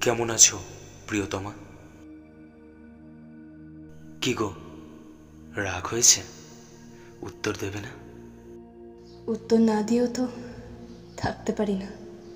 কেমন আছো প্রিয়তমা? কি গো, রাগ হয়েছে? উত্তর দেবে না? উত্তর না দিয়েও তো থাকতে পারি না।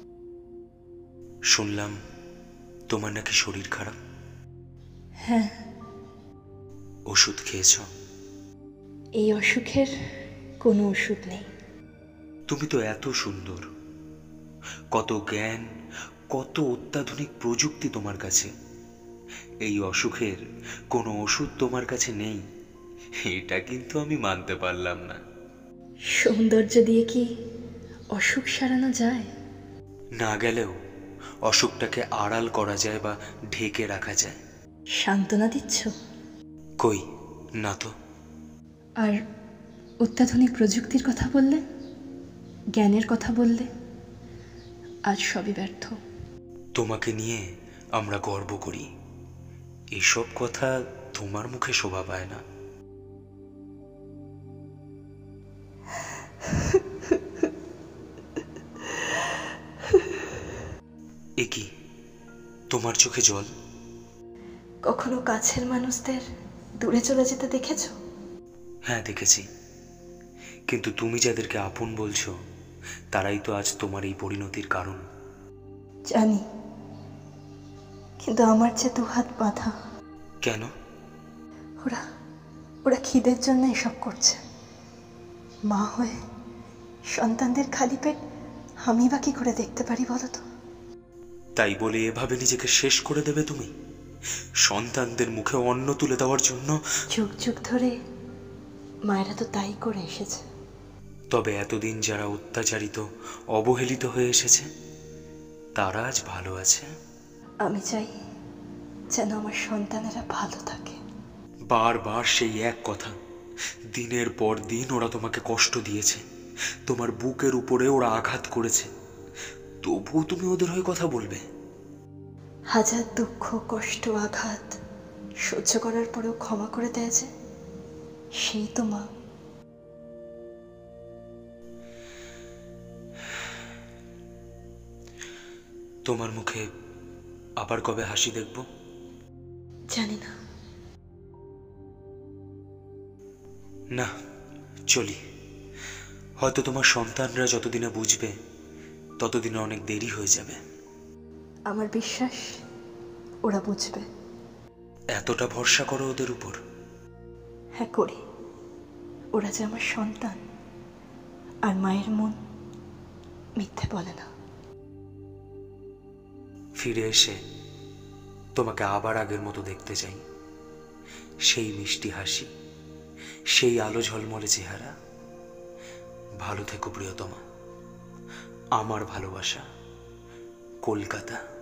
শুনলাম তোমার নাকি শরীর খারাপ। হ্যাঁ, ওষুধ খেয়েছ? এই অসুখের কোনো ওষুধ নেই। তুমি তো এত সুন্দর, কত জ্ঞান, কত অত্যাধুনিক প্রযুক্তি তোমার কাছে। এই অসুখের কোনো ওষুধ তোমার কাছে নেই, এটা কিন্তু আমি মানতে পারলাম না। সৌন্দর্য দিয়ে কি অসুখ সারানো যায়? না গেলেও অসুখটাকে আড়াল করা যায় বা ঢেকে রাখা যায়। সান্ত্বনা দিচ্ছ? কই না তো। আর অত্যাধুনিক প্রযুক্তির কথা বললে, জ্ঞানের কথা বললে, আজ সবই ব্যর্থ। তোমাকে নিয়ে আমরা গর্ব করি, এসব কথা তোমার মুখে শোভা পায় না। এ কি, তোমার চোখে জল? কখনো কাছের মানুষদের দূরে চলে যেতে দেখেছো? হ্যাঁ দেখেছি, কিন্তু তুমি যাদেরকে আপন বলছো তারাই তো আজ তোমার এই পরিণতির কারণ। জানি, কিন্তু আমার যে দুহাত বাঁধা। কেন? ওরা ওরা খিদের জন্য এসব করছে। মা হয়ে সন্তানদের খালি পেট আমি বা কি করে দেখতে পারি বলো তো? তাই বলে এভাবে নিজেকে শেষ করে দেবে তুমি, সন্তানদের মুখে অন্ন তুলে দেওয়ার জন্য? যুগ যুগ ধরে মায়েরা তো তাই করে এসেছে। তবে এতদিন যারা অত্যাচারিত, অবহেলিত হয়ে এসেছে, তারা আজ ভালো আছে। আমি চাই যেন আমার সন্তানেরা ভালো থাকে। বারবার সেই এক কথা। দিনের পর দিন ওরা তোমাকে কষ্ট দিয়েছে, তোমার বুকের উপরে ওরা আঘাত করেছে, তবুও তুমি ওদের হয়ে কথা বলবে? হাজার দুঃখ, কষ্ট, আঘাত সহ্য করার পরেও ক্ষমা করে দেয় যে, সেই তো মা। তোমার মুখে আবার কবে হাসি দেখব জানি না। না, চলি। হয়তো তোমার সন্তানরা যতদিনে বুঝবে ততদিনে অনেক দেরি হয়ে যাবে। আমার বিশ্বাস ওরা বুঝবে। এতটা ভরসা করো ওদের উপর? হ্যাঁ করি। ওরা যে আমার সন্তান, আর মায়ের মন মিথ্যে বলে না। ফিরে এসে তোমাকে আবার আগের মতো দেখতে চাই, সেই মিষ্টি হাসি, সেই আলো ঝলমলে চেহারা। ভালো থেকো প্রিয়তমা। আমার ভালোবাসা, কলকাতা।